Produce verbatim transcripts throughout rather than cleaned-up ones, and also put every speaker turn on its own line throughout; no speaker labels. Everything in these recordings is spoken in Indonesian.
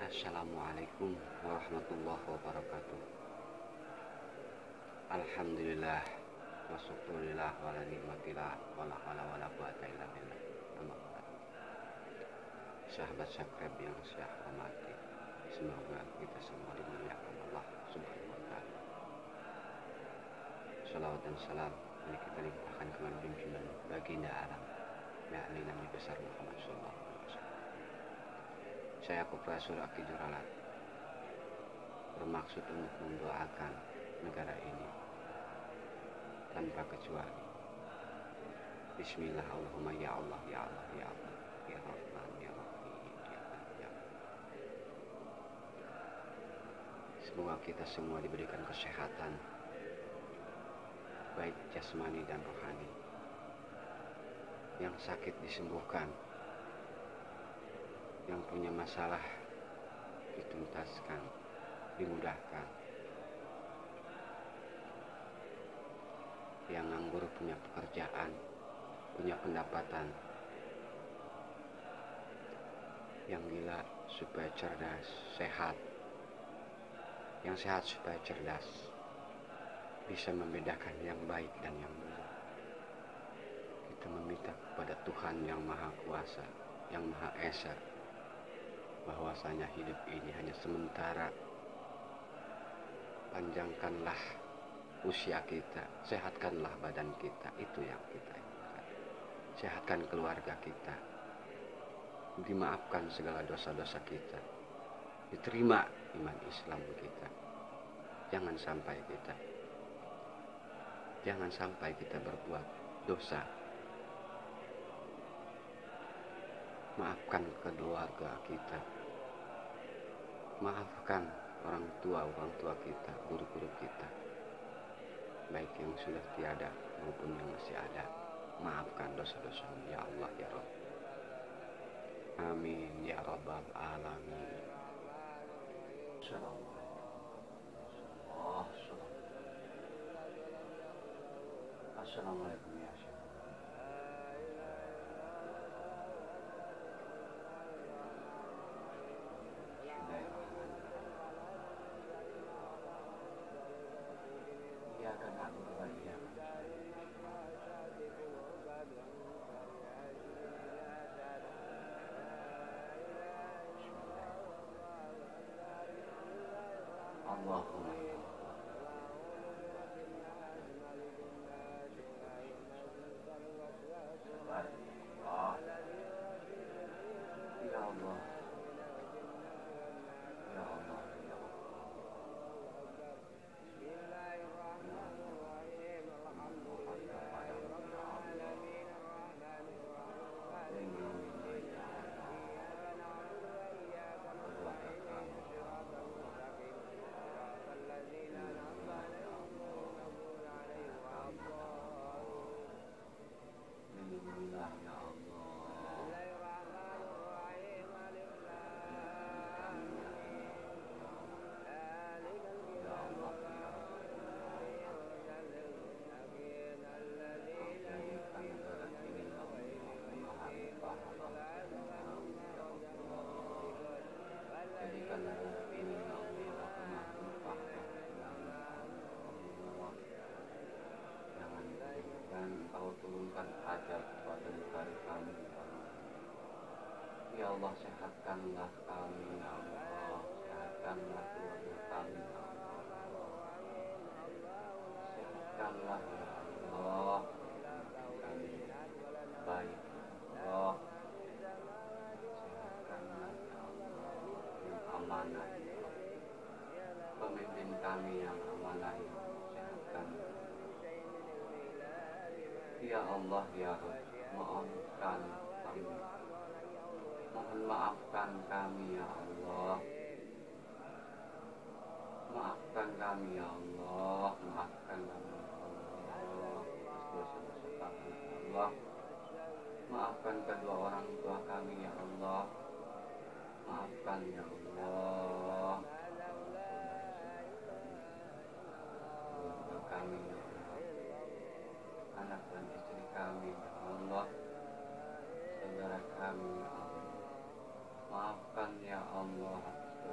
Assalamualaikum warahmatullahi wabarakatuh. Alhamdulillah wa syukurillah wa la nikmatillah wa la hawla wa la quwata illa billah. Amma ba'd. Sahabat sakrab yang saya hormati, semoga kita semua dimuliakan Allah Subhanahu wa taala. Salawat dan salam ini kita limpahkan kepada junjungan baginda alam, yakni Nabi besar Muhammad sallallahu alaihi wasallam. Saya Kopasur Aki Juralat bermaksud untuk mendoakan negara ini tanpa kecuali. Bismillah, Allahumma ya Allah, ya Allah, ya Allah, ya Rahman, ya Rahim, ya Allah, ya Allah. Semoga kita semua diberikan kesehatan, baik jasmani dan rohani. Yang sakit disembuhkan, yang punya masalah dituntaskan, dimudahkan. Yang nganggur punya pekerjaan, punya pendapatan. Yang gila supaya cerdas, sehat. Yang sehat supaya cerdas, bisa membedakan yang baik dan yang buruk. Kita meminta kepada Tuhan yang Maha Kuasa, yang Maha Esa, bahwasanya hidup ini hanya sementara. Panjangkanlah usia kita, sehatkanlah badan kita, itu yang kita inginkan. Sehatkan keluarga kita, dimaafkan segala dosa-dosa kita, diterima iman Islam kita. Jangan sampai kita jangan sampai kita berbuat dosa. Maafkan keluarga kita, maafkan orang tua orang tua kita, guru-guru kita, baik yang sudah tiada maupun yang masih ada. Maafkan dosa-dosa ya Allah ya Rabb. Amin ya Rabbal alamin. Assalamualaikum ya Syekh. Allahumma ya Allah, ya Allah, ya Allah, ya turunkan ajal kepada negara kami ya Allah. Ya Allah, sehatkanlah kami ya Allah, sehatkanlah keluarga kami ya Allah, sehatkanlah ya Allah kami baik ya Allah, sehatkanlah ya Allah yang amanah ya Allah, pemimpin kami yang amanah ya Allah, sehatkanlah ya Allah ya Rabb. Maafkan kami, mohon maafkan kami ya Allah, maafkan kami ya Allah, maafkan kami ya Allah atas dosa-dosa kami ya Allah, maafkan kedua orang tua kami ya Allah, maafkan ya Allah keluarga kami ya Allah, anak dan istri kami ya Allah, saudara kami ya Allah, maafkan ya Allah atas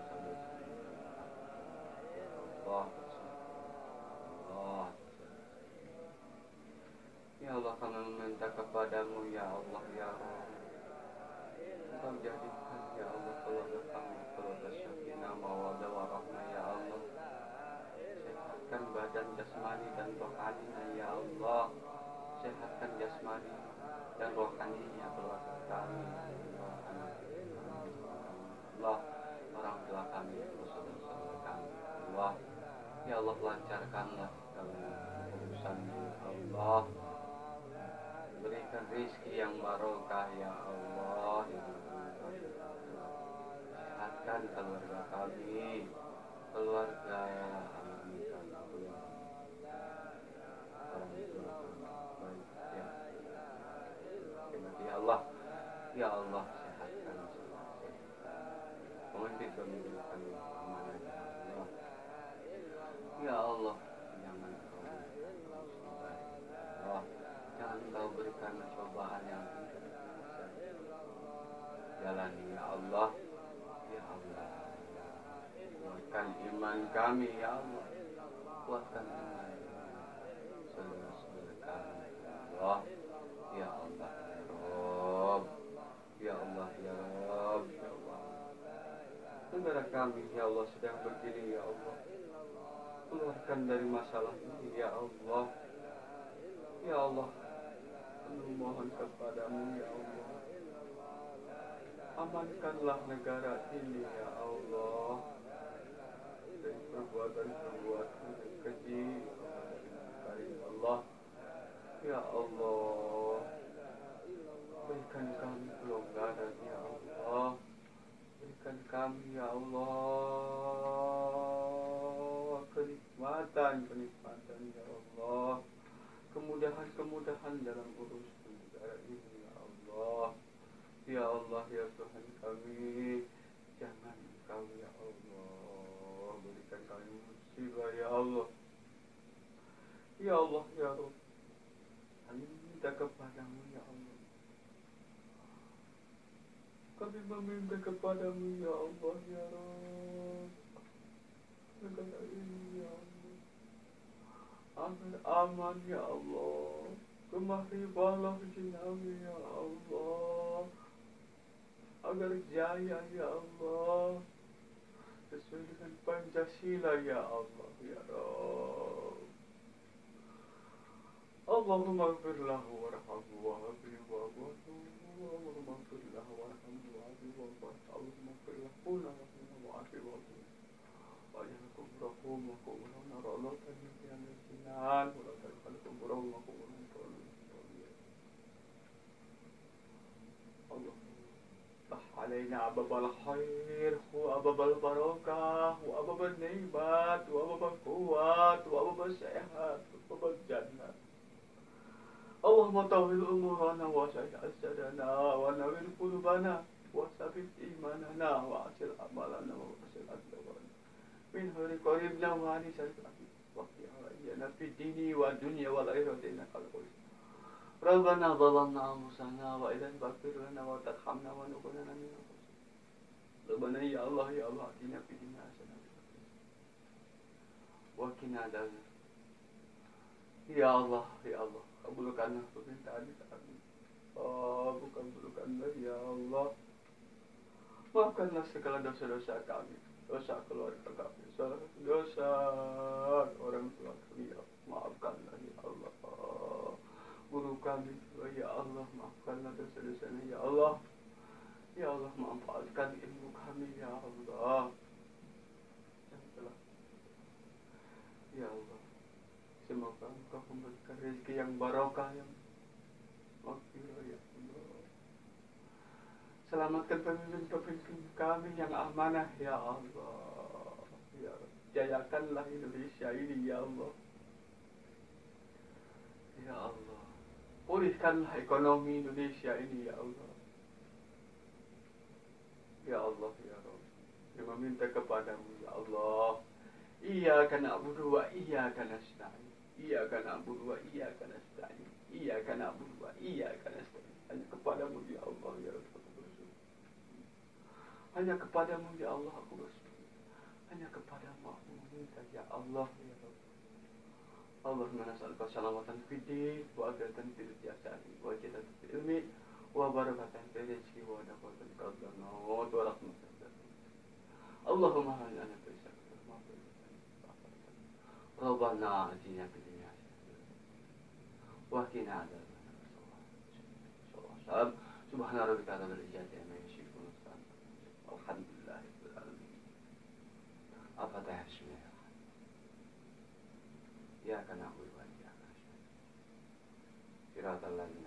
jasmani dan rohaninya ya Allah. Sehatkan jasmani dan rohaninya keluarga kami ya Allah, anak kami Allah, orang tua kami, saudara-saudara kami ya Allah. Ya Allah, lancarkanlah segala urusannya ya Allah. Berikan rezeki yang barokah ya Allah, ya Allah. Sehatkan keluarga kami, keluarga anak kami, orang tua kami, baik ya. Ya Allah, ya Allah, sehatkan semua. Pemimpin-pemimpin kami amanah ya Allah. Ya Allah, jangan kau berikan musibah ya Allah. Jangan kau berikan cobaan yang tidak bisa jalani ya Allah. Ya Allah, kuatkan iman kami ya Allah. Kuatkan iman saudara-saudara kami ya Allah. Ya Allah ya Rabb. Ya Allah ya Rabb. Ya Allah, saudara kami ya Allah sedang begini ya Allah. Keluarkan dari masalah ini ya Allah. Ya Allah, kami mohon kepadamu ya Allah. Amankanlah negara ini ya Allah dari perbuatan-perbuatan yang keji dari Allah. Ya Allah, berikan kami kelonggaran ya Allah. Berikan kami ya Allah kenikmatan, kenikmatan ya Allah. Kemudahan-kemudahan dalam urusan negara ini ya Allah. Ya Allah ya Tuhan kami, jangan Engkau ya Allah berikan kami musibah ya Allah. Ya Allah ya Rabb, kami minta kepadamu ya Allah. Kami meminta kepadamu ya Allah ya Rabb, negara ini ya Allah agar aman ya Allah. Kemahribalah jinami ya Allah, agar jaya ya Allah sesuai dengan Pancasila ya Allah ya Rabb. Allahumma ighfirlahu warhamhu wa'afihi wa'afu. Allahumma ighfirlahu warhamhu wa'afihi wa'afu. Allahumma ighfirlahu wa'afihi wa'afu. Wa'ajakum rahum wa qawlan naralatan min al-jinan wa la ta'lakum rahum wa qawlan. Allah علينا أبواب الخير وأبواب البركة وأبواب النعمات وأبواب القوات وأبواب الصحة وأبواب الجنة. اللهم طول أمورنا وسع أجسادنا ونور قلوبنا وثبت إيماننا وأصل أعمالنا وأصل أقدامنا من خير قريبنا وعن شر وقت علينا في الدين والدنيا والآخرة إنك على كل شيء. ربنا ظلمنا أنفسنا وإن لم تغفر لنا وترحمنا ونكونن من الخاسرين. ربنا يا الله يا الله آتنا في الدنيا حسنة وقنا عذاب النار. Ya Allah ya Allah, kabulkanlah permintaan kami. Oh, kabulkanlah ya Allah. Maafkanlah segala dosa-dosa kami, dosa keluarga kami, dosa orang tua kami. Maafkanlah ya Allah. Guru kami, ya Allah, maafkanlah dosa-dosanya ya Allah. Ya Allah, manfaatkan ilmu kami ya Allah. Ya Allah, semoga Engkau memberikan rezeki yang barokah yang maghfirah ya Allah. Selamatkan pemimpin-pemimpin kami yang amanah ya Allah. Ya Allah, jayakanlah Indonesia ini ya Allah. Ya Allah, pulihkanlah ekonomi Indonesia ini ya Allah. Ya Allah ya Rabb, saya meminta kepadamu ya Allah. Iyyaka na'budu wa iyyaka nasta'in. Iyyaka na'budu wa iyyaka nasta'in. Iyyaka na'budu wa iyyaka nasta'in. Hanya kepadamu ya Allah ya Rabb aku bersyukur. Hanya kepadamu ya Allah aku bersyukur. Hanya kepadamu aku meminta ya Allah ya Rabb. Allahumma nas'aluka salamatan fid din wa afiyatan fil jasadi wa jannatan fil ilmi wa barakatan fil rizqi wa nafatan qabla maut wa rahmatan. Allahumma hal ana ربنا آتنا في الدنيا حسنة وقنا عذاب النار. سبحان ربك رب العزة عما يصفون والحمد لله رب العالمين. الفاتحة. بسم الله الرحمن الرحيم. إياك نعبد وإياك نستعين. صراط الذين